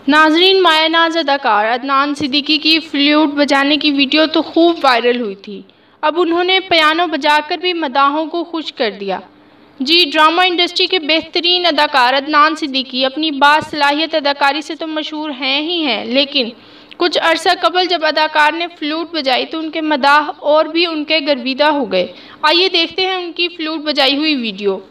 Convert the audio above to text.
नाजरीन, मायानाज अदाकार अदनान सिद्दीकी की फ्लूट बजाने की वीडियो तो खूब वायरल हुई थी। अब उन्होंने पियानो बजाकर भी मदाहों को खुश कर दिया। जी, ड्रामा इंडस्ट्री के बेहतरीन अदाकार अदनान सिद्दीकी अपनी बासलाहियत अदाकारी से तो मशहूर हैं ही हैं, लेकिन कुछ अरसा कबल जब अदाकार ने फ्लूट बजाई तो उनके मदाह और भी उनके गर्विदा हो गए। आइए देखते हैं उनकी फ्लूट बजाई हुई वीडियो।